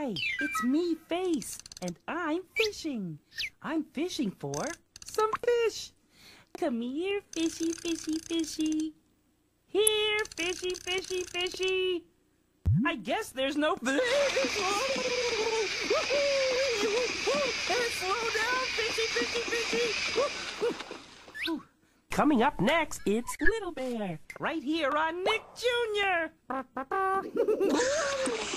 Hi, it's me, Face, and I'm fishing. I'm fishing for some fish. Come here, fishy, fishy, fishy. Here, fishy, fishy, fishy. I guess there's no fish. Slow down, fishy, fishy, fishy. Coming up next, it's Little Bear, right here on Nick Jr.